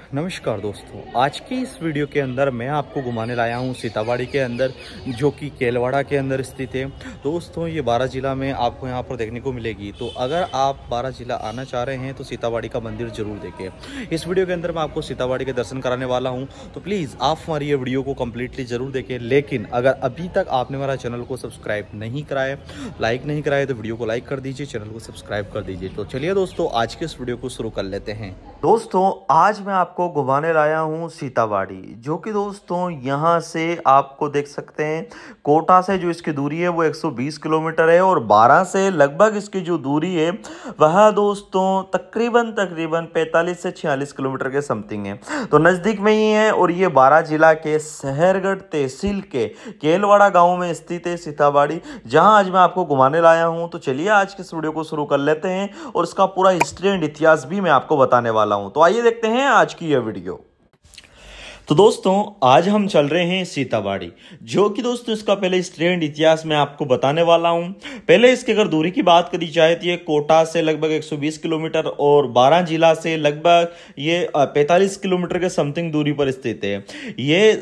नमस्कार दोस्तों, आज की इस वीडियो के अंदर मैं आपको घुमाने लाया हूं सीताबाड़ी के अंदर, जो कि केलवाड़ा के अंदर स्थित है। दोस्तों ये बारां जिला में आपको यहां पर देखने को मिलेगी। तो अगर आप बारां जिला आना चाह रहे हैं तो सीताबाड़ी का मंदिर जरूर देखें। इस वीडियो के अंदर मैं आपको सीताबाड़ी के दर्शन कराने वाला हूं, तो प्लीज़ आप हमारी ये वीडियो को कम्प्लीटली जरूर देखें। लेकिन अगर अभी तक आपने हमारा चैनल को सब्सक्राइब नहीं कराया, लाइक नहीं कराया, तो वीडियो को लाइक कर दीजिए, चैनल को सब्सक्राइब कर दीजिए। तो चलिए दोस्तों, आज के इस वीडियो को शुरू कर लेते हैं। दोस्तों आज मैं आपको घुमाने लाया हूं सीताबाड़ी, जो कि दोस्तों यहां से आपको देख सकते हैं कोटा से जो इसकी दूरी है वो 120 किलोमीटर है, और बारां से लगभग इसकी जो दूरी है वह दोस्तों तकरीबन 45 से 46 किलोमीटर के समथिंग है। तो नज़दीक में ही है, और ये बारां जिला के सहरगढ़ तहसील के केलवाड़ा गाँव में स्थित है सीताबाड़ी, जहाँ आज मैं आपको घुमाने लाया हूँ। तो चलिए आज के इस वीडियो को शुरू कर लेते हैं, और इसका पूरा हिस्ट्री एंड इतिहास भी मैं आपको बताने वाला हूं। तो आइए देखते हैं आज की यह वीडियो। तो दोस्तों आज हम चल रहे हैं सीताबाड़ी, जो कि दोस्तों इसका पहले हिस्ट्री एंड इतिहास मैं आपको बताने वाला हूं। पहले इसके अगर दूरी की बात करी जाए तो ये कोटा से लगभग 120 किलोमीटर और बारां जिला से लगभग ये 45 किलोमीटर के समथिंग दूरी पर स्थित है। ये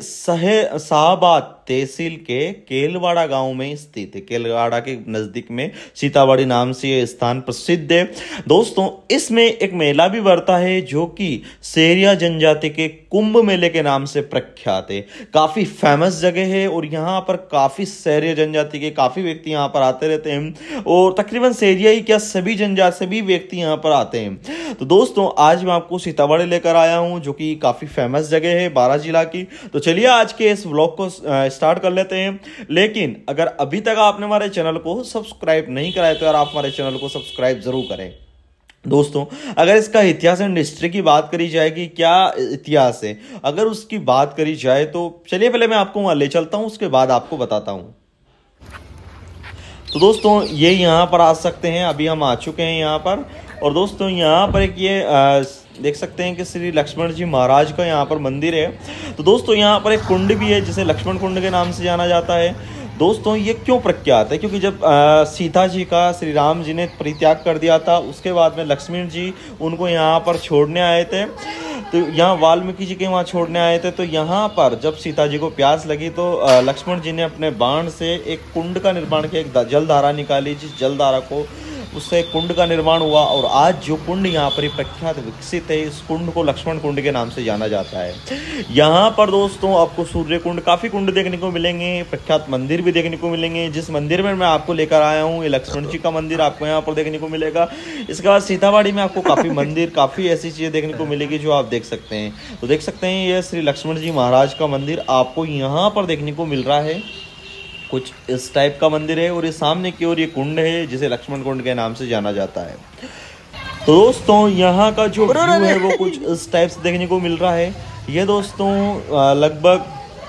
शाहबाद तहसील के केलवाड़ा गांव में स्थित है। केलवाड़ा के नजदीक में सीताबाड़ी नाम से यह स्थान प्रसिद्ध है। दोस्तों इसमें एक मेला भी बढ़ता है, जो कि सेरिया जनजाति के कुंभ मेले के नाम से प्रख्यात है। काफी फेमस जगह है, और यहाँ पर काफी सेरिया जनजाति के काफी व्यक्ति यहाँ पर आते रहते हैं, और तकरीबन सेरिया ही क्या सभी जनजाति से भी व्यक्ति यहाँ पर आते हैं। तो दोस्तों आज मैं आपको सीताबाड़ी लेकर आया हूँ, जो कि काफी फेमस जगह है बारां जिला की। तो चलिए आज के इस व्लॉग को स्टार्ट कर लेते हैं। लेकिन अगर अभी तक आपने हमारे चैनल को सब्सक्राइब नहीं कराया तो यार आप हमारे चैनल को सब्सक्राइब जरूर करें। दोस्तों अगर इसका इतिहास एंड हिस्ट्री की बात करी जाएगी, क्या इतिहास है, अगर उसकी बात करी जाए तो चलिए पहले मैं आपको वहां ले चलता हूं, उसके बाद आपको बताता हूं। तो दोस्तों ये यहां पर आ सकते हैं, अभी हम आ चुके हैं यहां पर। और दोस्तों यहाँ पर एक ये देख सकते हैं कि श्री लक्ष्मण जी महाराज का यहाँ पर मंदिर है। तो दोस्तों यहाँ पर एक कुंड भी है, जिसे लक्ष्मण कुंड के नाम से जाना जाता है। दोस्तों ये क्यों प्रख्यात है, क्योंकि जब सीता जी का श्री राम जी ने परित्याग कर दिया था, उसके बाद में लक्ष्मण जी उनको यहाँ पर छोड़ने आए थे। तो यहाँ वाल्मीकि जी के वहाँ छोड़ने आए थे। तो यहाँ पर जब सीता जी को प्यास लगी तो लक्ष्मण जी ने अपने बाण से एक कुंड का निर्माण किया, एक जलधारा निकाली, जिस जलधारा को उससे कुंड का निर्माण हुआ। और आज जो कुंड यहाँ पर प्रख्यात विकसित है, इस कुंड को लक्ष्मण कुंड के नाम से जाना जाता है। यहाँ पर दोस्तों आपको सूर्य कुंड, काफी कुंड देखने को मिलेंगे, प्रख्यात मंदिर भी देखने को मिलेंगे। जिस मंदिर में मैं आपको लेकर आया हूँ ये लक्ष्मण जी का मंदिर आपको यहाँ पर देखने को मिलेगा। इसके बाद सीताबाड़ी में आपको काफी मंदिर, काफी ऐसी चीजें देखने को मिलेगी जो आप देख सकते हैं। तो देख सकते हैं ये श्री लक्ष्मण जी महाराज का मंदिर आपको यहाँ पर देखने को मिल रहा है। कुछ इस टाइप का मंदिर है, और ये सामने की ओर ये कुंड है, जिसे लक्ष्मण कुंड के नाम से जाना जाता है। तो दोस्तों यहाँ का जो व्यू है वो कुछ इस टाइप से देखने को मिल रहा है। ये दोस्तों लगभग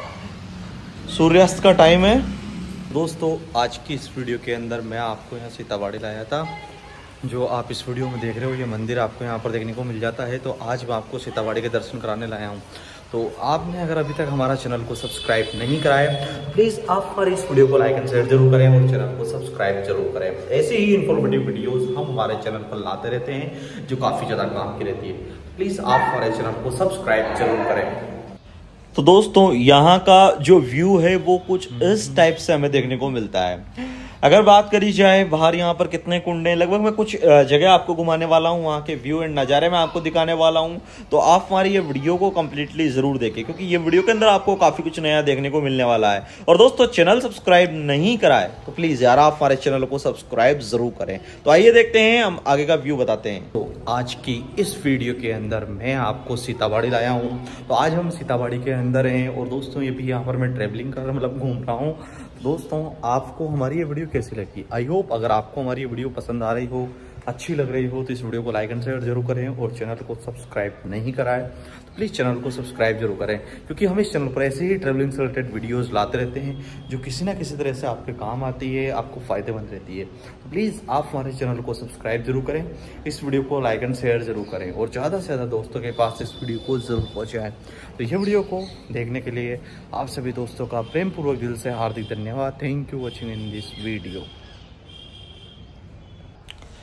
सूर्यास्त का टाइम है। दोस्तों आज की इस वीडियो के अंदर मैं आपको यहाँ सीताबाड़ी लाया था। जो आप इस वीडियो में देख रहे हो ये मंदिर आपको यहाँ पर देखने को मिल जाता है। तो आज मैं आपको सीताबाड़ी के दर्शन कराने लाया हूँ। तो आपने अगर अभी तक हमारा चैनल को सब्सक्राइब नहीं कराया, प्लीज़ आप हमारी इस वीडियो को लाइक एंड शेयर जरूर करें, और चैनल को सब्सक्राइब जरूर करें। ऐसे ही इन्फॉर्मेटिव वीडियोस हम हमारे चैनल पर लाते रहते हैं, जो काफ़ी ज़्यादा काम की रहती है। प्लीज़ आप हमारे चैनल को सब्सक्राइब जरूर करें। तो दोस्तों यहाँ का जो व्यू है वो कुछ इस टाइप से हमें देखने को मिलता है। अगर बात करी जाए बाहर यहाँ पर कितने कुंड हैं, लगभग मैं कुछ जगह आपको घुमाने वाला हूँ, वहाँ के व्यू एंड नज़ारे मैं आपको दिखाने वाला हूँ। तो आप हमारी ये वीडियो को कम्प्लीटली ज़रूर देखें, क्योंकि ये वीडियो के अंदर आपको काफ़ी कुछ नया देखने को मिलने वाला है। और दोस्तों चैनल सब्सक्राइब नहीं कराए तो प्लीज़ यार आप हमारे चैनल को सब्सक्राइब ज़रूर करें। तो आइए देखते हैं, हम आगे का व्यू बताते हैं। तो आज की इस वीडियो के अंदर मैं आपको सीताबाड़ी लाया हूँ। तो आज हम सीताबाड़ी के अंदर हैं, और दोस्तों ये भी यहाँ पर मैं ट्रेवलिंग कर मतलब घूम रहा हूँ। दोस्तों आपको हमारी ये वीडियो कैसी लगी? आई होप अगर आपको हमारी ये वीडियो पसंद आ रही हो, अच्छी लग रही हो, तो इस वीडियो को लाइक एंड शेयर जरूर करें, और चैनल को सब्सक्राइब नहीं कराए तो प्लीज़ चैनल को सब्सक्राइब जरूर करें, क्योंकि हम इस चैनल पर ऐसे ही ट्रैवलिंग से रिलेटेड वीडियोस लाते रहते हैं, जो किसी ना किसी तरह से आपके काम आती है, आपको फ़ायदेमंद रहती है। तो प्लीज़ आप हमारे चैनल को सब्सक्राइब जरूर करें, इस वीडियो को लाइक एंड शेयर जरूर करें, और ज़्यादा से ज़्यादा दोस्तों के पास इस वीडियो को ज़रूर पहुँचाएँ। तो ये वीडियो को देखने के लिए आप सभी दोस्तों का प्रेम पूर्वक दिल से हार्दिक धन्यवाद। Thank you watching in this video.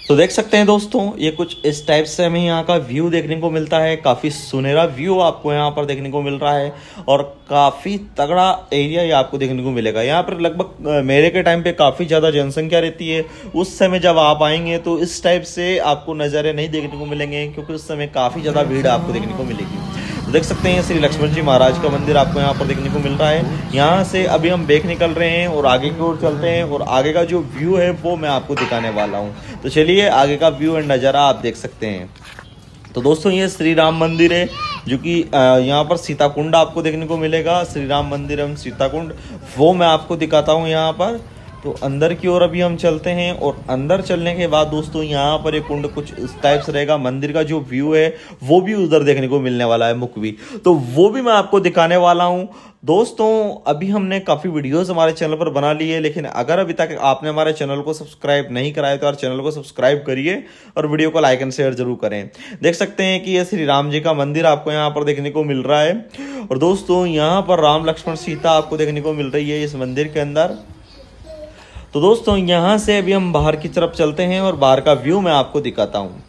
तो देख सकते हैं दोस्तों, ये कुछ इस टाइप से हमें यहाँ का व्यू देखने को मिलता है। काफ़ी सुनहरा व्यू आपको यहाँ पर देखने को मिल रहा है और काफ़ी तगड़ा एरिया ये आपको देखने को मिलेगा। यहाँ पर लगभग मेरे के टाइम पे काफ़ी ज़्यादा जनसंख्या रहती है। उस समय जब आप आएंगे तो इस टाइप से आपको नज़ारे नहीं देखने को मिलेंगे, क्योंकि उस समय काफ़ी ज़्यादा भीड़ आपको देखने को मिलेगी। तो देख सकते हैं श्री लक्ष्मण जी महाराज का मंदिर आपको यहाँ पर देखने को मिल रहा है। यहाँ से अभी हम बैक निकल रहे हैं और आगे की ओर चलते हैं और आगे का जो व्यू है वो मैं आपको दिखाने वाला हूँ। तो चलिए आगे का व्यू एंड नज़ारा आप देख सकते हैं। तो दोस्तों ये श्री राम मंदिर है, जो कि यहाँ पर सीता कुंड आपको देखने को मिलेगा। श्री राम मंदिर एवं सीता कुंड वो मैं आपको दिखाता हूँ यहाँ पर। तो अंदर की ओर अभी हम चलते हैं और अंदर चलने के बाद दोस्तों यहाँ पर एक कुंड कुछ इस टाइप से रहेगा। मंदिर का जो व्यू है वो भी उधर देखने को मिलने वाला है, मुख भी, तो वो भी मैं आपको दिखाने वाला हूँ। दोस्तों अभी हमने काफ़ी वीडियोस हमारे चैनल पर बना ली है, लेकिन अगर अभी तक आपने हमारे चैनल को सब्सक्राइब नहीं कराया तो यार चैनल को सब्सक्राइब करिए और वीडियो को लाइक एंड शेयर जरूर करें। देख सकते हैं कि ये श्री राम जी का मंदिर आपको यहाँ पर देखने को मिल रहा है और दोस्तों यहाँ पर राम लक्ष्मण सीता आपको देखने को मिल रही है इस मंदिर के अंदर। तो दोस्तों यहाँ से अभी हम बाहर की तरफ चलते हैं और बाहर का व्यू मैं आपको दिखाता हूँ।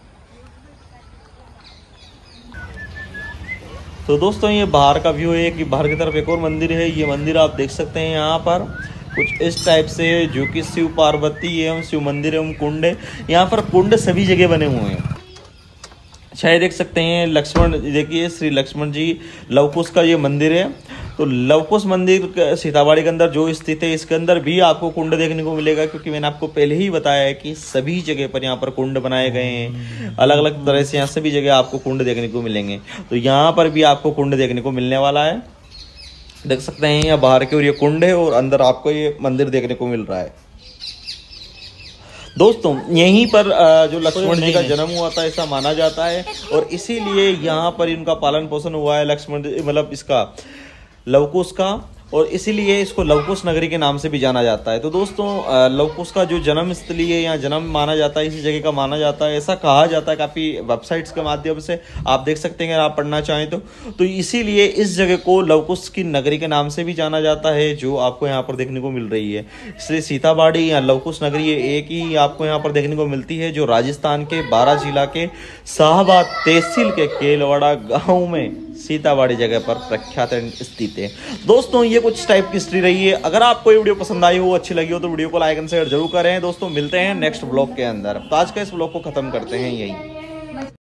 तो दोस्तों ये बाहर का व्यू है कि बाहर की तरफ एक और मंदिर है। ये मंदिर आप देख सकते हैं यहाँ पर कुछ इस टाइप से, जो कि शिव पार्वती एवं शिव मंदिर एवं कुंड है। यहाँ पर कुंड सभी जगह बने हुए हैं। अच्छा ये देख सकते हैं लक्ष्मण, देखिए श्री लक्ष्मण जी लवकुश का ये मंदिर है। तो लवकुश मंदिर सीताबाड़ी के अंदर जो स्थित है, इसके अंदर भी आपको कुंड देखने को मिलेगा, क्योंकि मैंने आपको पहले ही बताया है कि सभी जगह पर यहाँ पर कुंड बनाए गए हैं। अलग अलग तरह से यहाँ सभी जगह आपको कुंड देखने को मिलेंगे। तो यहाँ पर भी आपको कुंड देखने को मिलने वाला है। देख सकते हैं यहाँ बाहर की ओर ये कुंड है और अंदर आपको ये मंदिर देखने को मिल रहा है। दोस्तों यहीं पर जो लक्ष्मण जी का जन्म हुआ था ऐसा माना जाता है और इसीलिए यहाँ पर इनका पालन पोषण हुआ है, लक्ष्मण मतलब इसका लवकुश का, और इसीलिए इसको लवकुश नगरी के नाम से भी जाना जाता है। तो दोस्तों लवकुश का जो जन्म स्थली है, यहाँ जन्म माना जाता है, इसी जगह का माना जाता है, ऐसा कहा जाता है काफ़ी वेबसाइट्स के माध्यम से आप देख सकते हैं अगर आप पढ़ना चाहें तो इसीलिए इस जगह को लवकुश की नगरी के नाम से भी जाना जाता है, जो आपको यहाँ पर देखने को मिल रही है। इसलिए सीताबाड़ी या लवकुश नगरी एक ही आपको यहाँ पर देखने को मिलती है, जो राजस्थान के बारां जिला के शाहबाद तहसील के केलवाड़ा गाँव में सीताबाड़ी जगह पर प्रख्यात स्थित है। दोस्तों ये कुछ टाइप की हिस्ट्री रही है। अगर आपको ये वीडियो पसंद आई हो, अच्छी लगी हो, तो वीडियो को लाइक एंड शेयर जरूर करें। दोस्तों मिलते हैं नेक्स्ट ब्लॉग के अंदर। तो आज का इस ब्लॉग को खत्म करते हैं यहीं।